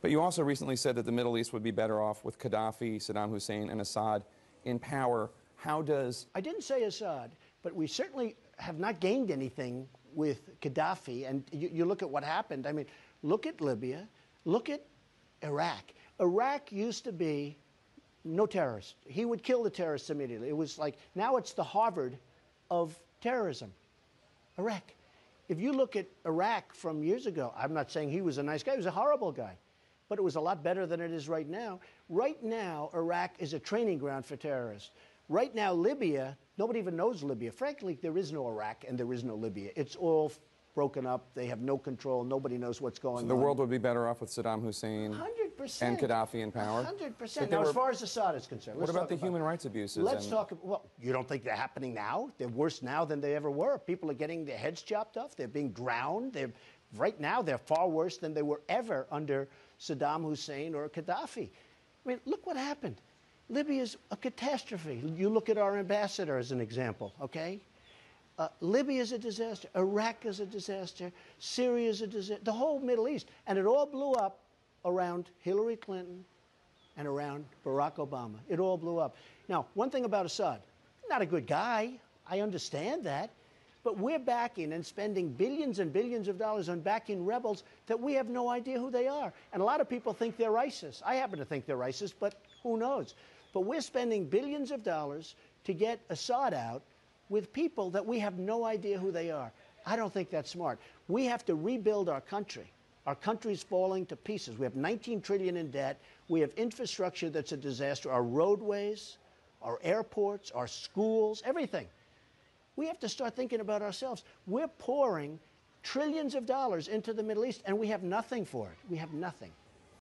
But you also recently said that the Middle East would be better off with Gaddafi, Saddam Hussein, and Assad in power. How does... I didn't say Assad, but we certainly have not gained anything with Gaddafi. And you look at what happened. I mean, look at Libya. Look at Iraq. Iraq used to be no terrorist. He would kill the terrorists immediately. It was like, now it's the Harvard of terrorism. Iraq. If you look at Iraq from years ago, I'm not saying he was a nice guy. He was a horrible guy. But it was a lot better than it is right now. Right now, Iraq is a training ground for terrorists. Right now, Libya, nobody even knows Libya. Frankly, there is no Iraq and there is no Libya. It's all broken up. They have no control. Nobody knows what's going on. So the world would be better off with Saddam Hussein 100%. and Gaddafi in power? 100%. Now, as far as Assad is concerned, what about the human rights abuses? Let's talk about, well, you don't think they're happening now? They're worse now than they ever were. People are getting their heads chopped off. They're being drowned. Right now, they're far worse than they were ever under Saddam Hussein or Gaddafi. I mean, look what happened. Libya is a catastrophe. You look at our ambassador as an example, okay? Libya is a disaster. Iraq is a disaster. Syria is a disaster. The whole Middle East. And it all blew up around Hillary Clinton and around Barack Obama. It all blew up. Now, one thing about Assad, not a good guy. I understand that. But we're backing and spending billions and billions of dollars on backing rebels that we have no idea who they are. And a lot of people think they're ISIS. I happen to think they're ISIS, but who knows? But we're spending billions of dollars to get Assad out with people that we have no idea who they are. I don't think that's smart. We have to rebuild our country. Our country's falling to pieces. We have $19 trillion in debt. We have infrastructure that's a disaster. Our roadways, our airports, our schools, everything. We have to start thinking about ourselves. We're pouring trillions of dollars into the Middle East, and we have nothing for it. We have nothing.